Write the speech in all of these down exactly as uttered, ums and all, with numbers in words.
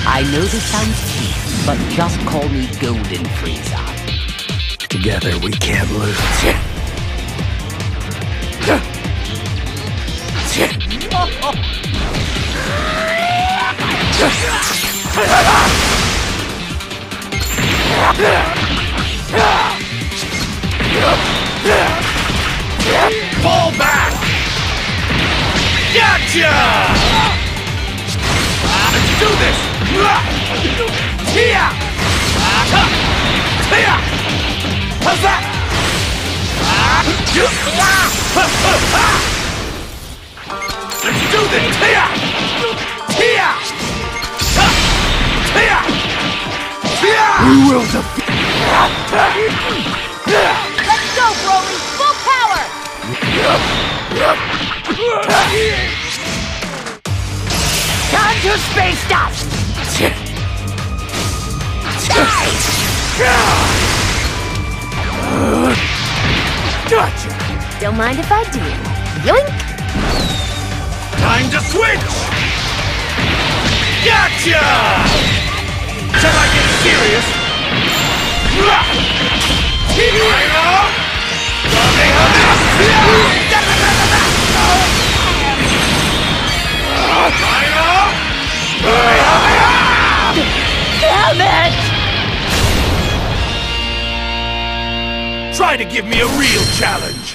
I know this sounds cheap, but just call me Golden Frieza. Together we can't lose. Fall back! Gotcha! Let's do this! Tia! Tia! How's that? Let's do this! Tia! Tia! Tia! Tia! We will defeat. Let's go, Broly! Full power! Time to space dust! Gotcha! Don't mind if I do. Yoink! Time to switch! Gotcha! Shall I get serious? Damn it! Try to give me a real challenge!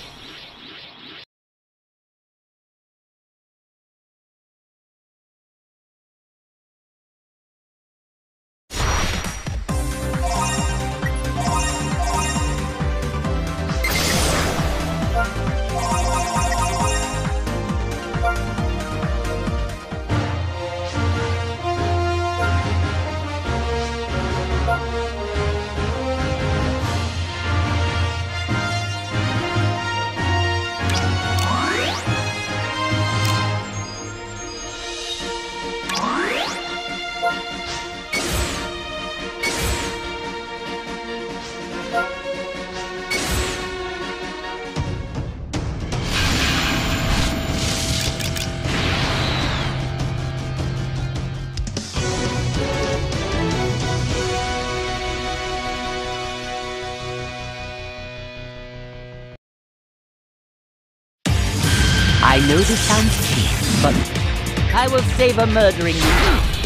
I know this sounds cheap, but I will savor murdering you.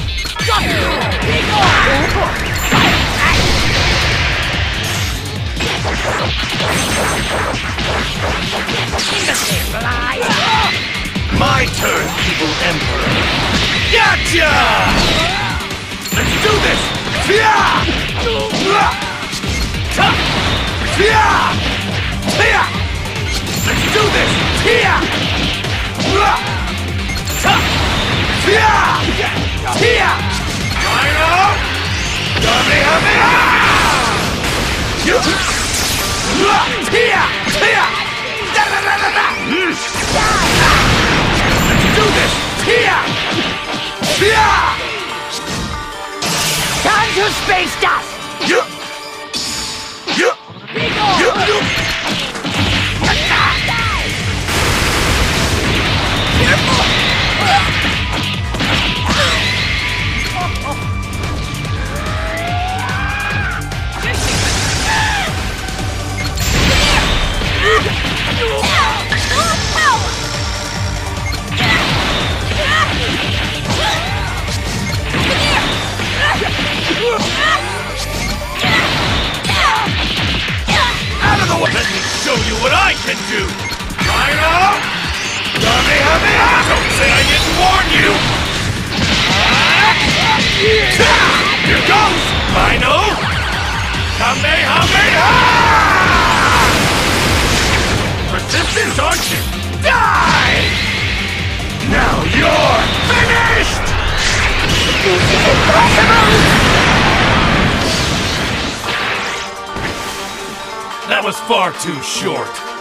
My turn, evil emperor! Gotcha! Let's do this! Tia! Tia! Tia! Let's do this! Tia! Tia! Tia! Rhino! Kamehameha! Tia! Tia! Let's do this! Tia! Tia! Time to space dust! Out of the way! Let me show you what I can do! Rhino! Kamehameha! Don't say I didn't warn you! Here goes! Rhino! Kamehameha! Persistent, aren't you? Die! Now you're finished! This is impossible! That was far too short.